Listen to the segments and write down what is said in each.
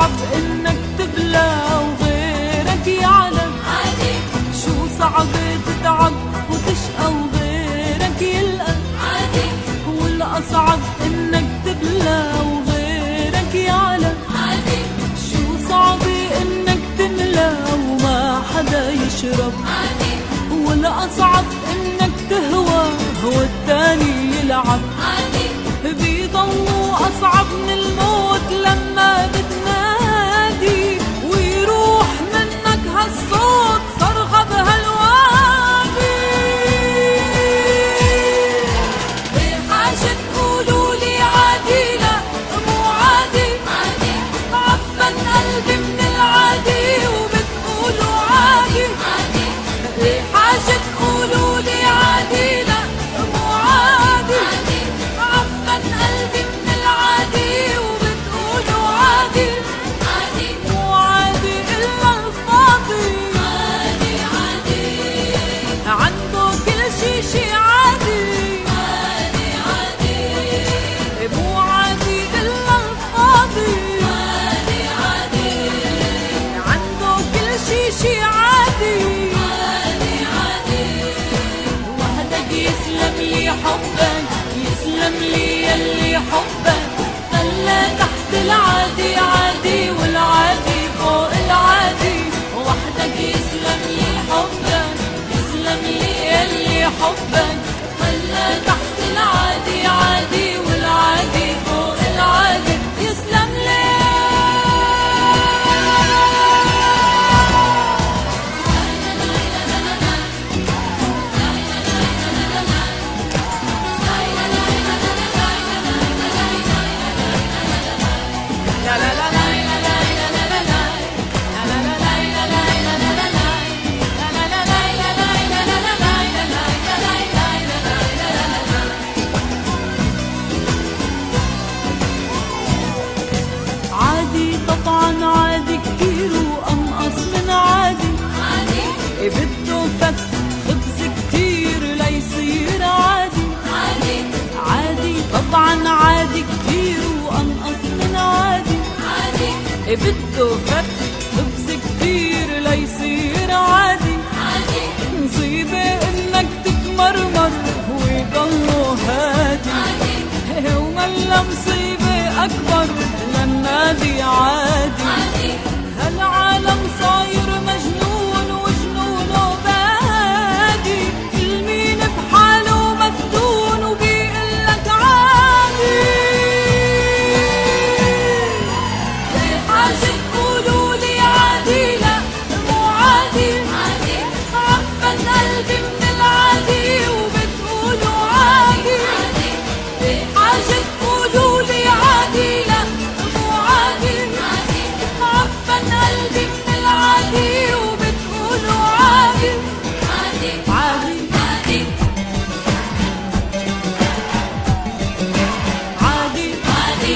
صعب انك تبلى وغيرك يعلم؟ عادي. شو صعب تتعب وتشقى وغيرك يلقى؟ عادي. والأصعب انك تبلى وغيرك يعلم؟ عادي. شو صعب انك تملى وما حدا يشرب؟ عادي. والأصعب انك تهوى والتاني يلعب؟ عادي. بيضلوا أصعب من الموت لما بتنادي ويروح منك هالصوت صرخة بهالوادي. بحاجة تقولولي عادي؟ لا مو عادي. عادي. عفن قلبي من العادي وبتقولوا عادي. عادي. بحاجة تقولولي عادي؟ لا مو عادي. عادي. عفن قلبي من العادي وبتقولوا عادي. عادي. مو عادي إلا الفاضي. عادي. عادي. عنده كل شي عادي. عادي. عادي. مو عادي إلا الفاضي. عادي. عادي. عنده كل شي عادي. عادي. عادي. وحدك يسلم لي حبك، يسلم لي يلي حبك خلى تحت العادي عادي والعادي فوق العادي. وحدك يسلم لي حبك، يسلم لي يلي حبك خلى تحت العادي عادي والعادي فوق العادي. يسلم لي. عادي طبعا عادي كتير وأنقص من عادي. عادي. بده فك خبز كتير ليصير عادي. عادي. عادي طبعا عادي كتير وأنقص من عادي. عادي. بده فك خبز كتير ليصير عادي. عادي. مصيبة انك تتمرمر ويضلوا هادي. عادي. ولا مصيبة أكبر للنادي عادي. عادي. هالعالم صاير مجنون وجنونه بادي. كل مين بحاله مفتون وبيقلك عادي. بحاجة تقولولي عادي؟ لا مو عادي. عادي. عفن قلبي من العادي وبتقولوا عادي. عادي. بحاجة تقولولي عادي؟ لا مو عادي. عادي. عفن قلبي من العادي وبتقولوا عادي. عادي. عادي. عادي. عادي. عادي.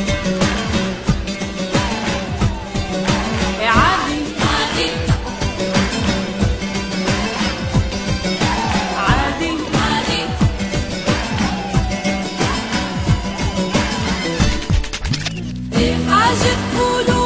عادي. عادي. عادي. عادي. بحاجة تقولوا